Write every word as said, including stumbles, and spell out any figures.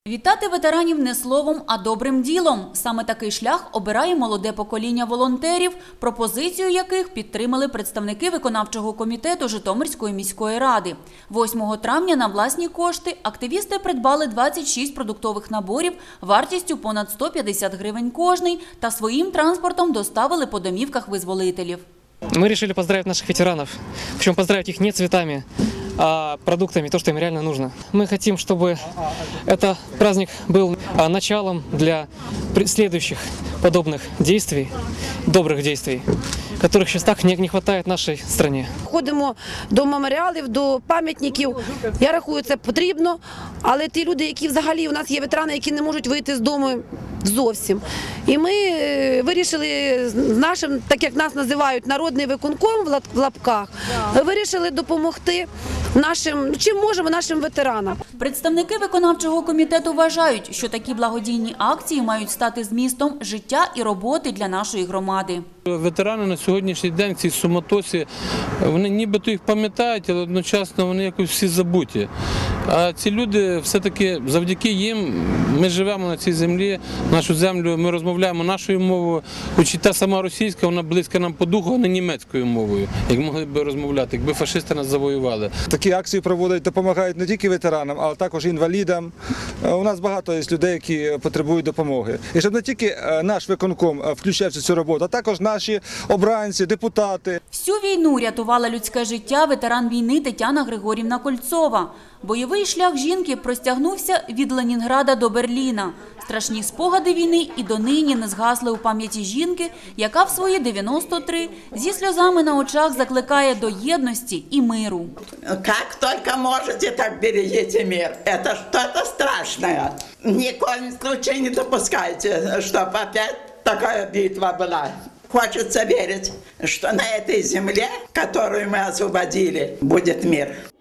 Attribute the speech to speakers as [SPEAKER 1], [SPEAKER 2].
[SPEAKER 1] Вітати ветеранів не словом, а добрим ділом. Саме такий шлях обирає молоде покоління волонтерів, пропозицію яких підтримали представники виконавчого комітету Житомирської міської ради. восьмого травня на власні кошти активісти придбали двадцять шість продуктових наборів вартістю понад сто п'ятдесят гривень кожний та своїм транспортом доставили по домівках визволителів.
[SPEAKER 2] Мы решили поздравить наших ветеранов, причем поздравить их не цветами, а продуктами, то, что им реально нужно. Мы хотим, чтобы этот праздник был началом для следующих подобных действий, добрых действий, которых сейчас так не хватает нашей стране.
[SPEAKER 3] Ходимо до меморіалів, до пам'ятників. Я рахую, це потрібно, але ті люди, які взагалі, у нас є ветерани, які не можуть вийти з дому зовсім. І ми вирішили з нашим, так як нас називають, народний виконком в лапках, вирішили допомогти нашим, чим можемо, нашим ветеранам.
[SPEAKER 1] Представники виконавчого комітету вважають, що такі благодійні акції мають стати змістом життя і роботи для нашої громади.
[SPEAKER 4] Ветерани на сьогоднішній день в цій суматосі, вони нібито їх пам'ятають, але одночасно вони якось всі забуті. А ці люди, все-таки завдяки їм, ми живемо на цій землі, нашу землю, ми розмовляємо нашою мовою, хоч і та сама російська, вона близька нам по духу, а не німецькою мовою, як могли б розмовляти, якби фашисти нас завоювали.
[SPEAKER 5] Такі акції проводять, допомагають не тільки ветеранам, а також інвалідам. У нас багато є людей, які потребують допомоги. І щоб не тільки наш виконком включався в цю роботу, а також наші обранці, депутати.
[SPEAKER 1] Всю війну рятувала людське життя ветеран війни Тетяна Григорівна Кольцова. Бойовий шлях жінки простягнувся від Ленінграда до Берліна. Страшні спогади війни і донині не згасли у пам'яті жінки, яка в свої дев'яносто три зі сльозами на очах закликає до єдності і миру.
[SPEAKER 6] Як тільки можете, так берегите мир. Це щось страшне. Ні в коем случае не допускайте, щоб опять така битва була. Хочется верить, что на этой земле, которую мы освободили, будет мир.